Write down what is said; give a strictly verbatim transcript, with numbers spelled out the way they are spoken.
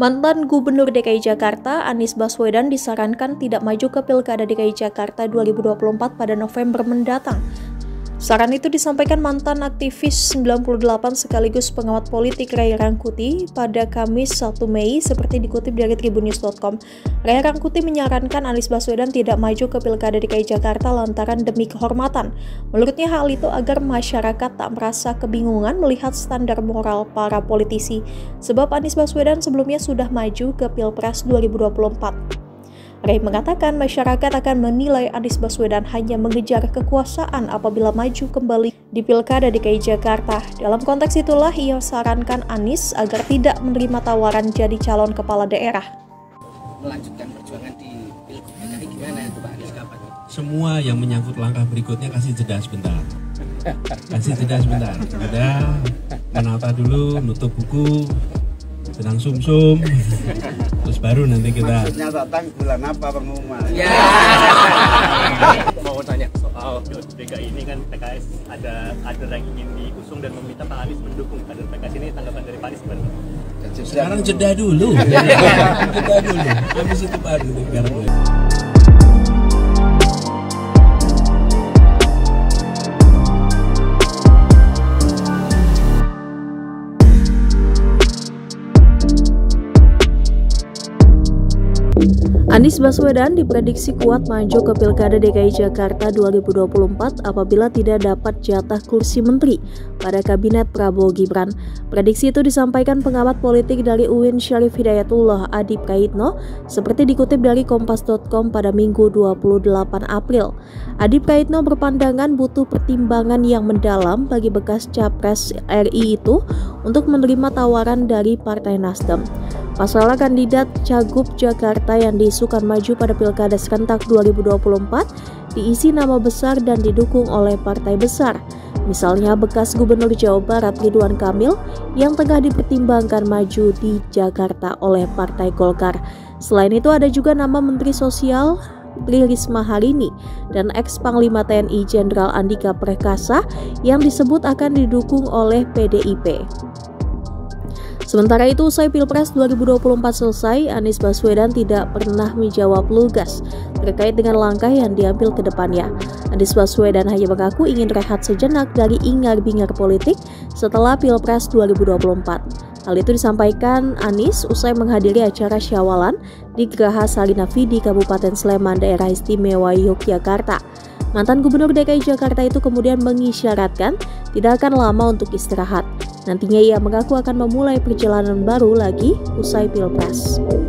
Mantan Gubernur D K I Jakarta, Anies Baswedan disarankan tidak maju ke Pilkada D K I Jakarta dua ribu dua puluh empat pada November mendatang. Saran itu disampaikan mantan aktivis sembilan puluh delapan sekaligus pengamat politik Ray Rangkuti pada Kamis satu Mei seperti dikutip dari tribunnews dot com. Ray Rangkuti menyarankan Anies Baswedan tidak maju ke Pilkada D K I Jakarta lantaran demi kehormatan. Menurutnya hal itu agar masyarakat tak merasa kebingungan melihat standar moral para politisi, sebab Anies Baswedan sebelumnya sudah maju ke Pilpres dua ribu dua puluh empat. Ray mengatakan masyarakat akan menilai Anies Baswedan hanya mengejar kekuasaan apabila maju kembali di Pilkada D K I Jakarta. Dalam konteks itulah ia sarankan Anies agar tidak menerima tawaran jadi calon kepala daerah. Melanjutkan perjuangan di Pilgub D K I gimana itu Pak Anies kapan? Semua yang menyangkut langkah berikutnya kasih jeda sebentar. Kasih jeda sebentar. Jeda, menata dulu, nutup buku, tenang sum-sum, terus baru nanti kita. Maksudnya datang bulan apa pengumuman? Ya. Mau tanya soal Pilgub D K I ini kan P K S ada kader yang ingin diusung dan meminta Pak Anies mendukung kader P K S ini, tanggapan dari Pak Anies gimana? Sekarang jeda dulu, jeda dulu, habis itu baru dengar. Anies Baswedan diprediksi kuat maju ke Pilkada D K I Jakarta dua ribu dua puluh empat apabila tidak dapat jatah kursi menteri pada kabinet Prabowo Gibran. Prediksi itu disampaikan pengamat politik dari U I N Syarif Hidayatullah Adi Praitno seperti dikutip dari kompas dot com pada Minggu dua puluh delapan April. Adi Praitno berpandangan butuh pertimbangan yang mendalam bagi bekas capres R I itu untuk menerima tawaran dari Partai Nasdem. Pasalnya kandidat Cagup Jakarta yang diisukan maju pada Pilkada serentak dua ribu dua puluh empat diisi nama besar dan didukung oleh partai besar. Misalnya bekas Gubernur Jawa Barat Ridwan Kamil yang tengah dipertimbangkan maju di Jakarta oleh Partai Golkar. Selain itu ada juga nama Menteri Sosial Tri Risma Harini dan ex-Panglima T N I Jenderal Andika Perkasa yang disebut akan didukung oleh P D I P. Sementara itu, usai Pilpres dua ribu dua puluh empat selesai, Anies Baswedan tidak pernah menjawab lugas terkait dengan langkah yang diambil ke depannya. Anies Baswedan hanya mengaku ingin rehat sejenak dari ingar-bingar politik setelah Pilpres dua ribu dua puluh empat. Hal itu disampaikan Anies usai menghadiri acara Syawalan di Geraha Sarinah di Kabupaten Sleman, Daerah Istimewa Yogyakarta. Mantan Gubernur D K I Jakarta itu kemudian mengisyaratkan tidak akan lama untuk istirahat. Nantinya ia mengaku akan memulai perjalanan baru lagi usai Pilpres.